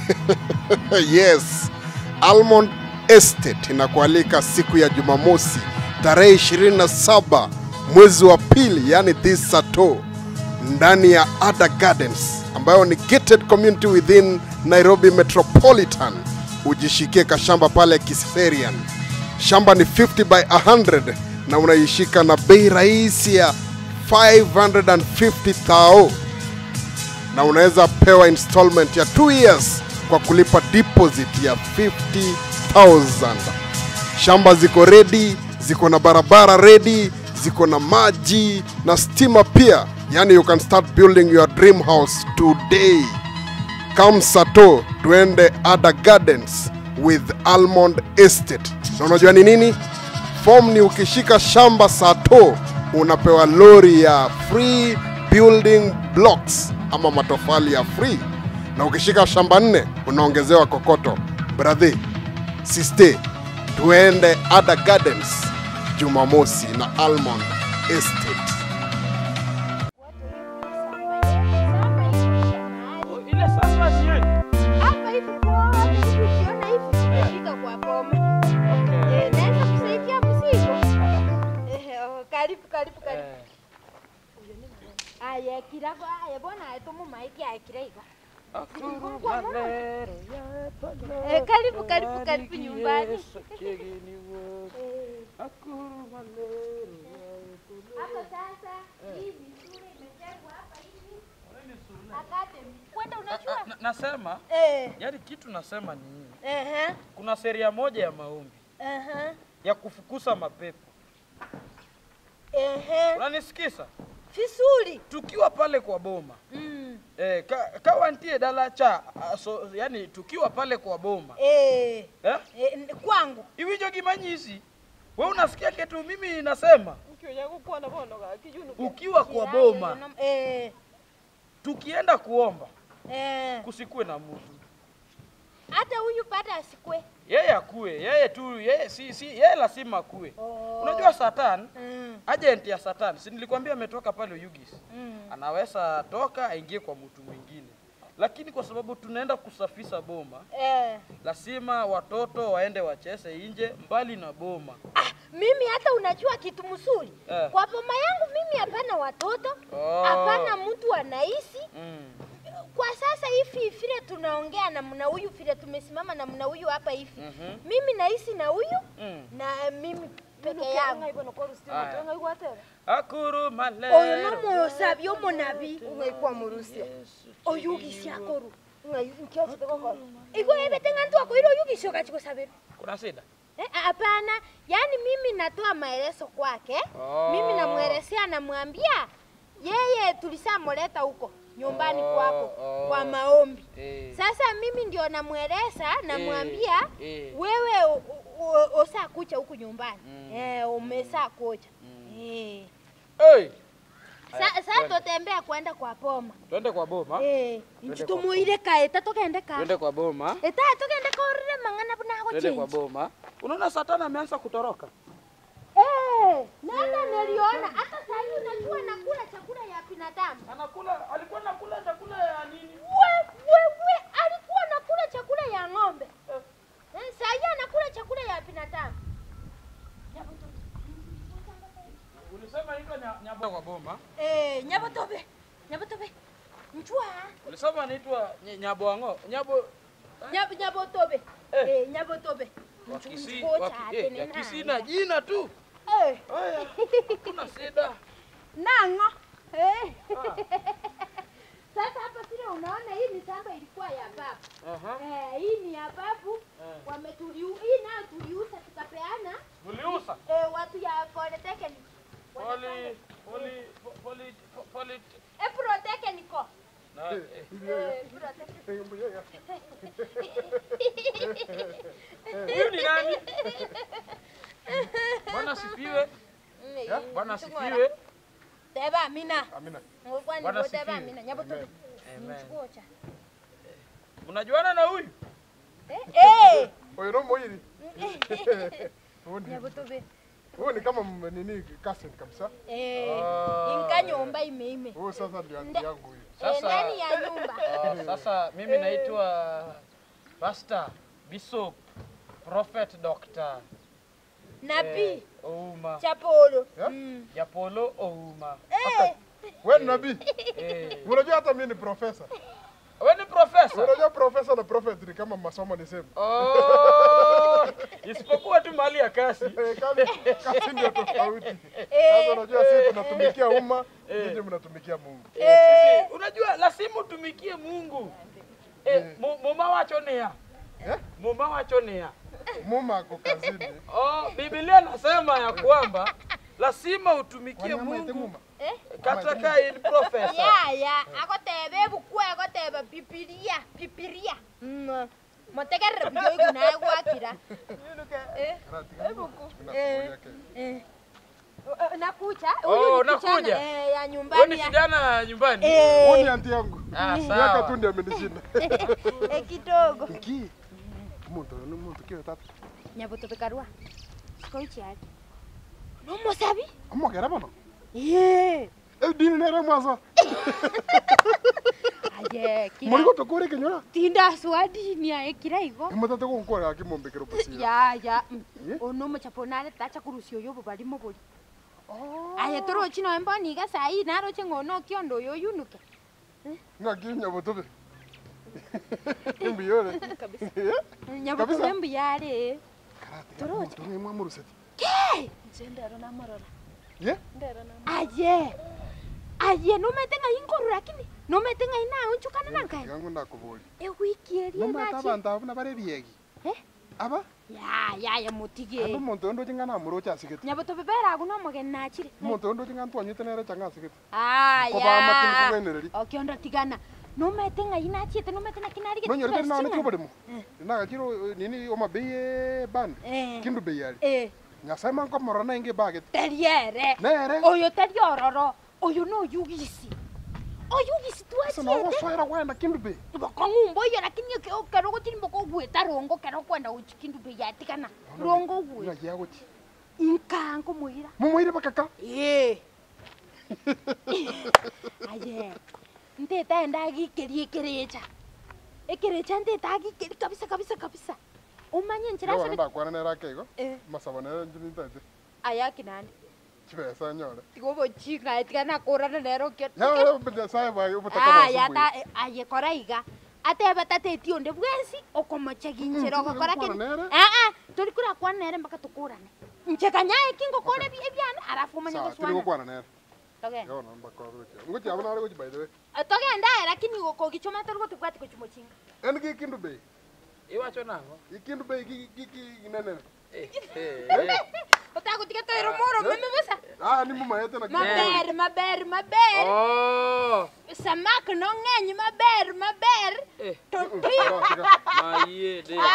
Yes, Almond Estate inakualika siku ya Jumamosi tarehe 27 mwezi wa pili, yani this Saturday, ndani ya Ada Gardens ambayo ni gated community within Nairobi Metropolitan. Ujishikie kashamba pale Kiserian. Shamba ni 50 by 100 na unaishika na bei rahisi ya 550,000 na unaweza pewa installment ya 2 years kwa kulipa deposit ya 50,000. Shamba ziko ready, ziko na barabara ready, ziko na maji na stima pia. Yani you can start building your dream house today. Come Sato, tuende Ada Gardens with Almond Estate. Na unajua ni nini? Form ni ukishika shamba Sato, unapewa lori ya free building blocks ama matofali ya free. Na ukishika shamba 4, unaongezewa kokoto. Brother, sister, tuende Ada Gardens Jumamosi na Almond Estate. Karibu. Aya kirago aya bona etomo maiki akiraiga. Karibu nyumbani. Hapo sasa hii shule imejengwa hapa hivi. Academy. Kwenda unajua? Nasema yaani kitu nasema ni nini? Kuna sheria moja ya maombi. Ya kufukuza mapepo. Unanisikiza? Fisuri. Tukiwa pale kwa boma. Kawantie dalacha yani tukiwa pale kwa boma. Kwangu. Iwijo gimanyisi. Wewe unasikia kitu mimi nasema? Ukiwa kwa boma. Tukienda kuomba. Kusikue na mtu. Hata huyu pata asikue. Yeye akue, yeye tu, yeye lazima akue. Unajua Satan, agent ya Satan, si nilikwambia ametoka pale Ugis. Anaweza toka aingie kwa mtu mwingine. Lakini kwa sababu tunaenda kusafisha boma, lazima watoto waende wacheze nje mbali na boma. Mimi hata unajua kitu mzuri. Kwa boma yangu mimi hapana watoto, hapana mtu anaishi. Kwa sasa hivi vile tunaongea na mna huyu, vile tumesimama na mna huyu hapa hivi. Mimi naishi na huyu na mimi peke yangu. Akuru malero. Oyo no moyo sabyo monabi Unaikuwa murusia. oyugisi akoru. Iko ebetenga ntu akoiro oyugisi okachiko sabero. Kuna shida? Hapana, yani mimi natoa maelezo kwake. Mimi namuelezea, namwambia yeye tulisamoleta huko nyumbani kwako kwa maombi. Sasa mimi ndio namueleza, namwambia wewe osa kucha huku nyumbani. Umesa kucha. Sasa tutembea kwenda kwa boma. Twende kwa boma? Tumuire kaeta tokende ka. Twende kwa boma? Tokende ka orire mangana buna ko change. Twende kwa boma. Unaona Satana ameanza kutoroka? Nenda niliona hata sasa unajua nakula chakula ya binadamu. Alikuwa nakula chakula ya nini? Wewe alikuwa nakula chakula ya ng'ombe. Sasa anakula chakula ya binadamu. Ulisema inaitwa nyabo kwa boma? Nyabotobe. Mchua. Ulisema inaitwa nyaboango. Nyabotobe. Nyabotobe. Kisi na jina tu. Haya. Kuna shida. Nango. Sasa hapa vile unaona hii ni shamba ilikuwa ya babu. Hii ni ya babu. Hii nayo tuliuza tukapeana. Tuliuza? Watu ya Polytechnic. Protechnico. Huyu ni nani? Bwana sifiwe. Bwana sifiwe. Teba Amina. Bwana sifiwe. Teba Amina. Nyabotobe. Mchukocha. Unajuana na huyu? Oyo no moyiri. Nyabotobe. Huo ni kama nini cousin kabisa. Inka nyumba Huo sasa ndio anti yangu huyo. Sasa ndani ya nyumba. Sasa mimi naitwa Pastor, Bishop, Prophet, Doctor. Nabii. Ouma. Chapolo. Japolo Ouma. Wewe nabii. Unajua hata mimi ni profesa. Wewe ni profesa? Unajua profesa na prophet ni kama masomo ni same. Isipokuwa tu mali ya kasi. Kasi ndio tofauti. Sasa unajua sisi tunatumikia umma, nyinyi mnatumikia Mungu. Sisi unajua lazima utumikie Mungu. Mama wachonea. Mama wachonea. Muma ako kazini. Biblia nasema ya kwamba lazima utumikie Mungu. Kataka in professor. Ya, akotebe bukwe akotebe Biblia. Motegerre byo kuna gwakira. Nakuja. Nakuja. Ya nyumbani. Wewe ni kijana nyumbani? Wewe ni anti yangu. Sawa. Miaka tu ndio amenishinda. Kidogo. Niki. Muntu kiyo tatu. Nyaboto bekarwa. Skoichi hadi. No mosabi? Amo kera bono. Dini nere mwazo. Aye, kira. Muri goto kore kenyora. Tinda swadi ni ekira igo. Imutate ko nkora akimumbekero pasi. Ya. Ono machaponale tacha kurusio yobo bali moboli. Aye toro chino emboni ga sai naro chengono kiondo yo yunuke. Ngakinya botobe. Mbiyore. Kabisa. Nyaboto mbiyare. Toro chino mwamuruseti. Ke? Ndero na marora. Ye? Ndero na. Aye no metenga inkoro lakini no metenga ina unchukana nankai. Yangu nakuboli. Wiki eri No nachi. mata banta na bare biegi. Aba? Ya mutige. Ando monto ndo chingana murocha siketi. Nyaboto bebera aguno mogen nachire. Monto ndo chingan tu anyite nere changa siketi. Ya. Ko ba matin ko ngeneri. Okiondo tigana. No metenga ina chiete no metenga kinari ke. No nyoro na ne chobode mo. Na ga chiro nini o mabeye band. Kindu beyari. Nyasaye man ko morona inge baget. Teriere. Nere. Oyo teriororo. Oyo no yugisi. Oyugisi tu Sasa na achiete. waswera kwenda kindu be. Bakangumbo yo lakini kero go tirimbo ko gweta rongo kero kwenda uchikindu be yatikana. Rongo gwe. Na yagochi. Inkango muira. Mumuire bakaka. Aye. Nteta enda gikerie kerecha. Ekerecha nteta gikeri kabisa. Umanye nchira Yo se. nda kwana nera kego. Masabana njini tante. Aya kinani. Chibesa nyore. Tigobo chinga etikana korana nero kyo. Ya bende sai ba yo butaka. Ya ta aye koraiga. Ate batate tionde bwensi okomocha ginchero gokora kin. Tori kura kwana nere mpaka tukurane. Ncheka nyae kingo kore ebyana arafu manya Sawa, tiri goswana. kwana nera. Toge. Yo namba kwa roke. Nguti abana ari gochi by the way. Toge ndaye lakini ko gichoma tori gotukwati ko chumochinga. En gi kindu be. Iwacho nango? Ikindu be gi nene. Otako tika toiro moro mimi besa. Ni muma yete na. Maber. Samak no ngenyi maber. Maye de.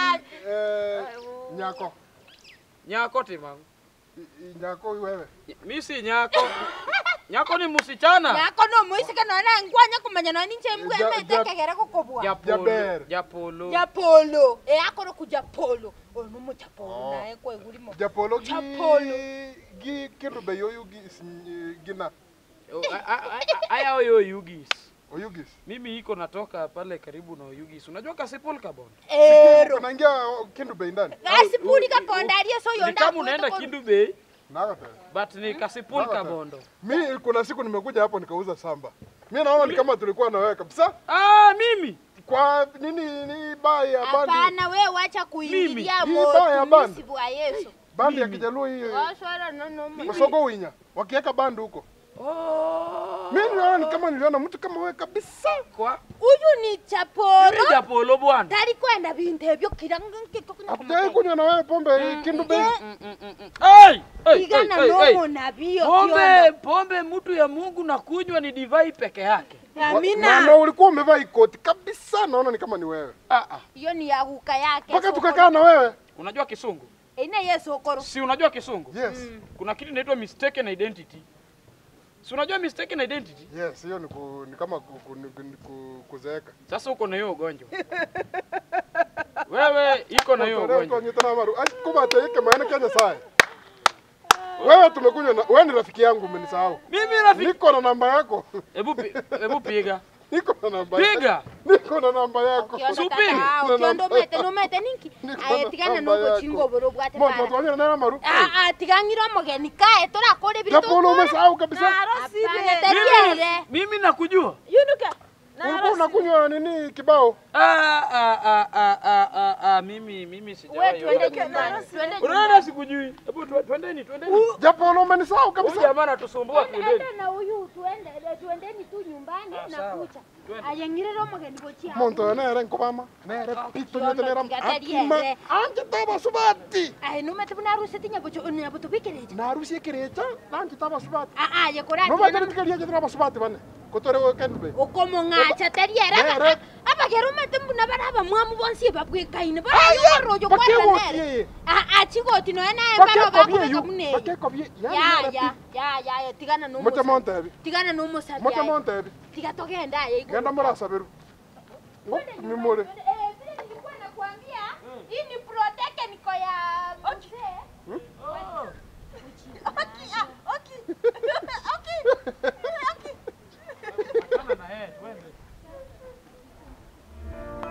Nyako. Nyako timangu. Nyako wewe. Mimi si nyako. Nyako ni msichana. Nyako no muisika no na ngwanya kumanya no ninche mbwe meteke gere kokobwa. Japolo. Japolo. Akoro kujapolo. Ono mo japolo na eko egulimo. Japolo gi kindu be yo gina. Aya oyo Yugis. Oyugis. Mimi iko natoka pale karibu na Yugis. Unajua Kasipul Kabon? Unaingia kindu be ndani. Kasipul Kabon ndiye so yonda. Kama unaenda Kindu Bay. Nagata. But ni Kasipul Kabondo. Mimi kuna siku nimekuja hapo nikauza samba. Mimi naona ni kama tulikuwa na wewe kabisa. Mimi. Kwa nini bai ya bandi? Hapana wewe wacha kuingilia bandi. Sibu wa Yesu. Bandi ya Kijaluo hii. Swala no. Masoko Winya. Wakiweka bandi huko. Mimi naona ni kama niliona mtu kama wewe kabisa. Kwa Huyu ni Japolo. Ni Japolo bwana. Tari kwenda bintebyo kiranga Hatujawahi kunywa na wewe pombe Kindu Bay. Igana nomo na bio. Pombe mtu ya Mungu na kunywa ni divai peke yake. Amina. Na ulikuwa umevaa ikoti kabisa, naona ni kama ni wewe. Hiyo ni ya huka yake. Mpaka tukakaa na wewe. Unajua Kisungu? Ina Yesu okoro. Si unajua Kisungu? Yes. Kuna kitu inaitwa mistaken identity. Si unajua mistaken identity? Yes, hiyo ni kama kuzeeka. Sasa uko na hiyo ugonjwa. Wewe iko na hiyo ugonjwa. Kubate yake maana Kenya saa. Wewe tumekunywa na wewe ni rafiki yangu umenisahau. Mimi rafiki. Niko na namba yako. Hebu piga. Niko na namba yako. Piga. Niko na namba yako. Supinga. Ukiondomete ninki. Aya tigana nuko chingo boro bwate Moto para. twanyana na maru. Tigangiro mogeni kae tora kore bitu. Japo umesahau kabisa. Mimi nakujua. Yunuka. Ulikuwa unakunywa nini kibao? Mimi sijawahi. Wewe tuende nyumbani. Tuende Unaona sikujui. Hebu twendeni. Japo umenisahau kabisa. Huyu jamaa anatusumbua twendeni. Enda na huyu tuendeni tu nyumbani na kucha. Ayengirero mogeni bochia. Monto nere nkobama. Nere pito nyote nere. Anje taba subati. Ay no mete buna rusi tinya bocho nya boto bikereja. Na harusi kirecha, anje taba subati. Ye kora. No ba tani kariya taba subati bane. Kotore wo kenbe. Okomo ngacha teriera. Aba kero mete buna baraba mwamu bonsi babwe kaine ba. Rojo kwa nere. Chigoti no ena embaro ba ko mune. Bakekobie. Ya tigana no. Mocha monte. Tigana no mosa. Mocha monte. Tiga togenda ye. Genda murasa beru. Mimore. Vile nilikuwa nakuambia, hii ni protect ya mzee. Okay.